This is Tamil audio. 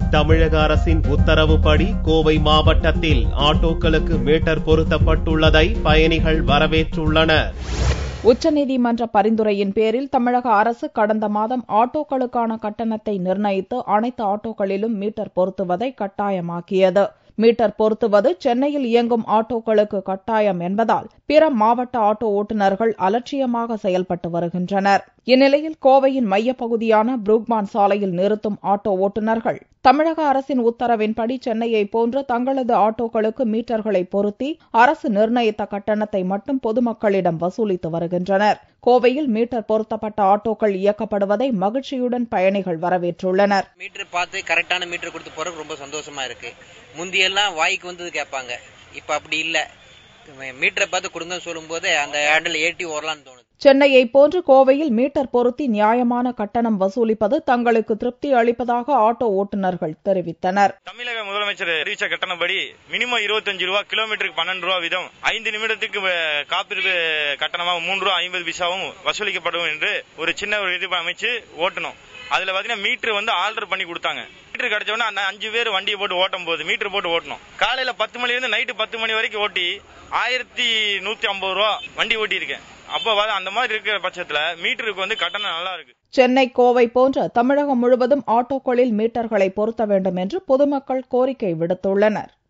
தமிழக அரசின் உத்தரவுப்படி கோவை மாவட்டத்தில் ஆட்டோக்களுக்கு மீட்டர் பொருத்தப்பட்டுள்ளதை பயணிகள் வரவேற்றுள்ளனர். உச்சநீதிமன்ற பரிந்துரையின் பேரில் தமிழக அரசு கடந்த மாதம் ஆட்டோக்களுக்கான கட்டணத்தை நிர்ணயித்து அனைத்து ஆட்டோக்களிலும் மீட்டர் பொருத்துவதை கட்டாயமாக்கியது. மீட்டர் பொருத்துவது சென்னையில் இயங்கும் ஆட்டோக்களுக்கு கட்டாயம் என்பதால் பிற மாவட்ட ஆட்டோ ஓட்டுநர்கள் அலட்சியமாக செயல்பட்டு வருகின்றனர். இந்நிலையில் கோவையின் மையப்பகுதியான புரூக்பான் சாலையில் நிறுத்தும் ஆட்டோ ஓட்டுநர்கள் தமிழக அரசின் உத்தரவின்படி சென்னையை போன்று தங்களது ஆட்டோக்களுக்கு மீட்டர்களை பொருத்தி அரசு நிர்ணயித்த கட்டணத்தை மட்டும் பொதுமக்களிடம் வசூலித்து வருகின்றனர். கோவையில் மீட்டர் பொருத்தப்பட்ட ஆட்டோக்கள் இயக்கப்படுவதை மகிழ்ச்சியுடன் பயணிகள் வரவேற்றுள்ளனர். மீட்டர் பார்த்து கரெக்டான மீட்டர் கொடுத்து போறது ரொம்ப சந்தோஷமா இருக்கு. முந்தியெல்லாம் வாய்க்கு வந்தது கேட்பாங்க, இப்ப அப்படி இல்ல. மீட்டரை பார்த்து கொடுங்க சொல்லும் போது அந்த ஹேண்டில் ஏற்றி ஓரலான்னு தோணுது. சென்னையை போன்று கோவையில் மீட்டர் பொருத்தி நியாயமான கட்டணம் வசூலிப்பது தங்களுக்கு திருப்தி அளிப்பதாக ஆட்டோ ஓட்டுநர்கள் தெரிவித்தனர். தமிழக முதலமைச்சர் அறிவிச்ச கட்டணப்படி மினிமம் 25 ரூபா, கிலோமீட்டருக்கு 12 ரூபா வீதம், 5 நிமிடத்துக்கு காப்பீடு கட்டணமாக 3 ரூபா 50 பைசாவும் வசூலிக்கப்படும் என்று ஒரு சின்ன ஒரு இது அமைச்சு ஓட்டணும். அதுல பாத்தீங்கன்னா மீட்டர் ஆல்டர் பண்ணி கொடுத்தாங்க. மீட்டர் கிடைச்ச உடனே அந்த 5 பேர் வண்டியை போட்டு ஓட்டும் போது மீட்டர் போட்டு ஓட்டணும். காலையில 10 மணில இருந்து நைட்டு 10 மணி வரைக்கும் ஓட்டி 1150 ரூபா வண்டி ஓட்டி இருக்கேன். அப்போ அந்த மாதிரி இருக்கிற பட்சத்துல மீட்டருக்கு கட்டணம் நல்லா இருக்கு. சென்னை, கோவை போன்ற தமிழகம் முழுவதும் ஆட்டோக்களில் மீட்டர்களை பொருத்த வேண்டும் என்று பொதுமக்கள் கோரிக்கை விடுத்துள்ளனர்.